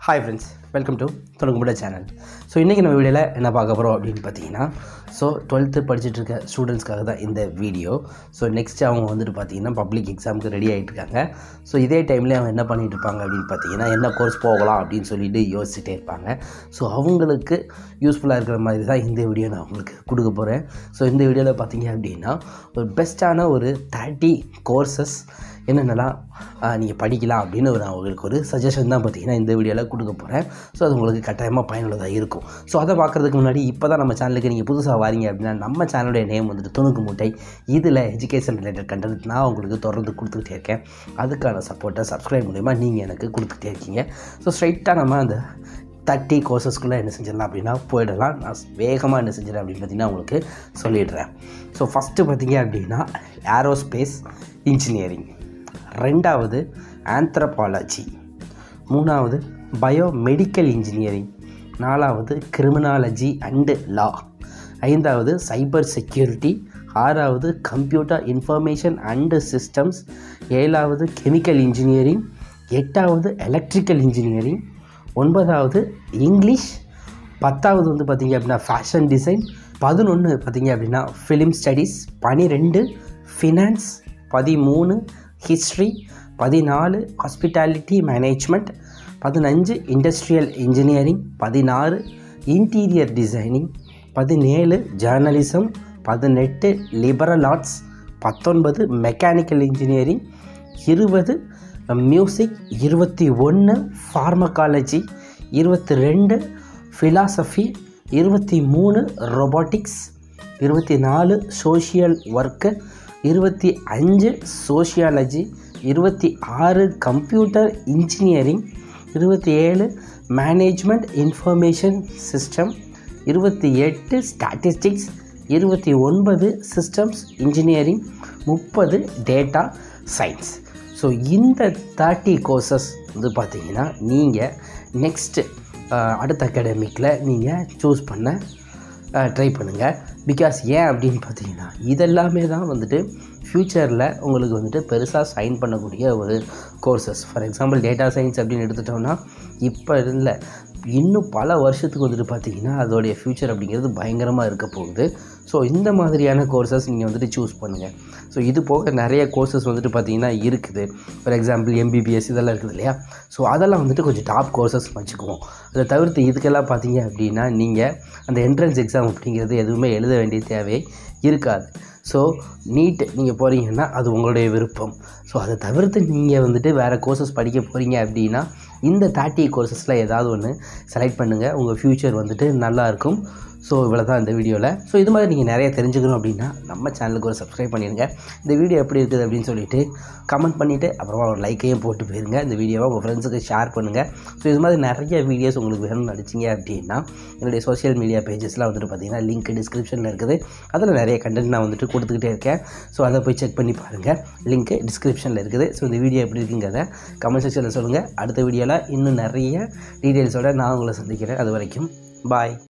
Hi friends, welcome to Thonukumuda channel. So இன்றைக்கி நம்ம வீடியோவில் என்ன பார்க்க போகிறோம் அப்படின்னு பார்த்தீங்கன்னா, ஸோ 12th படிச்சுட்டு இருக்க ஸ்டூடெண்ட்ஸ்க்காக தான் இந்த வீடியோ. ஸோ நெக்ஸ்ட் அவங்க வந்துட்டு பார்த்தீங்கன்னா பப்ளிக் எக்ஸாமுக்கு ரெடி ஆகிட்டு இருக்காங்க. ஸோ இதே டைம்லேயே அவங்க என்ன பண்ணிகிட்டு இருப்பாங்க அப்படின்னு பார்த்தீங்கன்னா, என்ன கோர்ஸ் போகலாம் அப்படின்னு சொல்லிட்டு யோசிச்சுட்டே இருப்பாங்க. ஸோ அவங்களுக்கு யூஸ்ஃபுல்லாக இருக்கிற மாதிரி தான் இந்த வீடியோ நான் உங்களுக்கு கொடுக்க போகிறேன். ஸோ இந்த வீடியோவில் பார்த்தீங்க அப்படின்னா ஒரு பெஸ்ட்டான ஒரு 30 கோர்சஸ் என்னென்னலாம் நீங்கள் படிக்கலாம் அப்படின்னு நான் உங்களுக்கு ஒரு சஜஷன் தான் பார்த்தீங்கன்னா இந்த வீடியோவில் கொடுக்க போகிறேன். ஸோ அது உங்களுக்கு கட்டாயமாக பயனுள்ளதாக இருக்கும். ஸோ அதை பார்க்குறதுக்கு முன்னாடி இப்போ தான் நம்ம சேனலுக்கு நீங்கள் புதுசாக வாரீங்க அப்படின்னா நம்ம சேனலுடைய நேம் வந்துட்டு துணுக்கு மூட்டை. இதில் எஜுகேஷன் ரிலேட்டட் கண்டென்ட் நான் உங்களுக்கு தொடர்ந்து கொடுத்துக்கிட்டே இருக்கேன். அதுக்கான சப்போர்ட்டை சப்ஸ்கிரைப் மூலிமா நீங்கள் எனக்கு கொடுத்துக்கிட்டே இருக்கீங்க. ஸோ ஸ்ட்ரைட்டாக நம்ம அந்த 30 கோர்சஸ்க்குள்ளே என்ன செஞ்சிடலாம் அப்படின்னா போயிடலாம். நான் வேகமாக என்ன செஞ்சிடறேன் அப்படின்னு பார்த்தீங்கன்னா உங்களுக்கு சொல்லிடுறேன். ஸோ ஃபஸ்ட்டு பார்த்தீங்க அப்படின்னா ஏரோஸ்பேஸ் இன்ஜினியரிங், ரெண்டாவது ஆந்த்ரோபாலஜி, மூணாவது பயோமெடிக்கல் இன்ஜினியரிங், நாலாவது கிரிமினாலஜி அண்டு லா, ஐந்தாவது சைபர் செக்யூரிட்டி, ஆறாவது கம்ப்யூட்டர் இன்ஃபர்மேஷன் அண்டு சிஸ்டம்ஸ், ஏழாவது கெமிக்கல் இன்ஜினியரிங், எட்டாவது எலக்ட்ரிக்கல் இன்ஜினியரிங், ஒன்பதாவது இங்கிலீஷ், பத்தாவது வந்து பார்த்திங்க அப்படின்னா ஃபேஷன் டிசைன், 11 பார்த்திங்க அப்படின்னா film studies, 12 finance, 13 history, 14 hospitality management, 15 industrial engineering, 16 interior designing, 17 journalism, 18 liberal arts, 19 mechanical engineering, 20 music, 21 pharmacology, 22 philosophy, 23 robotics, 24 social work, 25 sociology, 26 computer engineering, 27 management information system, 28 statistics, 29 systems engineering, 30 data science. So இந்த 30 courses வந்து பார்த்திங்கன்னா நீங்கள் next அடுத்த அகாடமிக்கில் நீங்கள் choose பண்ண try பண்ணுங்கள். Because ஏன் அப்படின்னு பார்த்தீங்கன்னா இதெல்லாமே தான் வந்துட்டு ஃப்யூச்சரில் உங்களுக்கு வந்துட்டு பெருசாக சைன் பண்ணக்கூடிய ஒரு courses. For example data science அப்படின்னு எடுத்துட்டோம்னா இப்போ இல்லை இன்னும் பல வருஷத்துக்கு வந்துட்டு பார்த்திங்கன்னா அதோடைய ஃப்யூச்சர் அப்படிங்கிறது பயங்கரமாக இருக்க போகுது. ஸோ இந்த மாதிரியான கோர்சஸ் நீங்கள் வந்துட்டு சூஸ் பண்ணுங்கள். ஸோ இது போக நிறைய கோர்சஸ் வந்துட்டு பார்த்திங்கன்னா இருக்குது. ஃபார் எக்ஸாம்பிள் எம்பிபிஎஸ் இதெல்லாம் இருக்குது இல்லையா. ஸோ அதெல்லாம் வந்துட்டு கொஞ்சம் டாப் கோர்சஸ் வச்சுக்குவோம். அதை தவிர்த்து இதுக்கெல்லாம் பார்த்தீங்க அப்படின்னா நீங்கள் அந்த என்ட்ரன்ஸ் எக்ஸாம் அப்படிங்கிறது எதுவுமே எழுத வேண்டிய தேவை இருக்காது. ஸோ நீட் நீங்கள் போகிறீங்கன்னா அது உங்களுடைய விருப்பம். ஸோ அதை தவிர்த்து நீங்கள் வந்துட்டு வேறு கோர்சஸ் படிக்க போகிறீங்க அப்படின்னா இந்த 30 கோர்சஸில் ஏதாவது ஒன்று செலக்ட் பண்ணுங்கள். உங்கள் ஃப்யூச்சர் வந்துட்டு நல்லாயிருக்கும். ஸோ இவ்வளோ தான் இந்த வீடியோவில். ஸோ இது மாதிரி நீங்கள் நிறைய தெரிஞ்சுக்கணும் அப்படின்னா நம்ம சேனலுக்கு ஒரு சப்ஸ்கிரைப் பண்ணிடுங்க. இந்த வீடியோ எப்படி இருக்குது அப்படின்னு சொல்லிட்டு கமெண்ட் பண்ணிவிட்டு அப்புறமா ஒரு லைக்கையும் போட்டு போயிருங்க. இந்த வீடியோவை உங்கள் ஃப்ரெண்ட்ஸுக்கு ஷேர் பண்ணுங்கள். ஸோ இது மாதிரி நிறைய வீடியோஸ் உங்களுக்கு வேணும்னு நினச்சிங்க அப்படின்னா என்னுடைய சோஷியல் மீடியா பேஜஸ்லாம் வந்துட்டு பார்த்திங்கன்னா லிங்க் டிஸ்கிரிப்ஷனில் இருக்குது. அதில் நிறைய கண்டென்ட் நான் வந்துட்டு கொடுத்துக்கிட்டே இருக்கேன். ஸோ அதை போய் செக் பண்ணி பாருங்கள். லிங்க்கு டிஸ்கிரிப்ஷனில் இருக்குது. ஸோ இந்த வீடியோ எப்படி இருக்குங்கிறத கமெண்ட் செக்ஷனில் சொல்லுங்கள். அடுத்த வீடியோவில் இன்னும் நிறைய டீட்டெயில்ஸோடு நான் உங்களை சந்திக்கிறேன். அது வரைக்கும் பாய்.